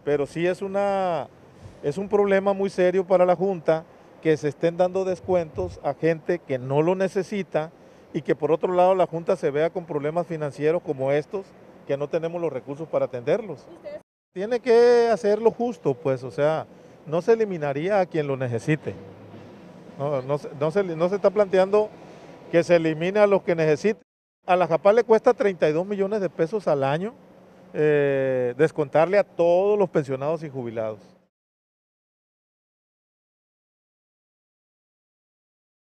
pero sí es un problema muy serio para la Junta que se estén dando descuentos a gente que no lo necesita y que por otro lado la Junta se vea con problemas financieros como estos, que no tenemos los recursos para atenderlos. Tiene que hacerlo justo, pues, o sea, no se eliminaría a quien lo necesite. No se está planteando que se elimine a los que necesiten. A la JAPAL le cuesta 32 millones de pesos al año descontarle a todos los pensionados y jubilados.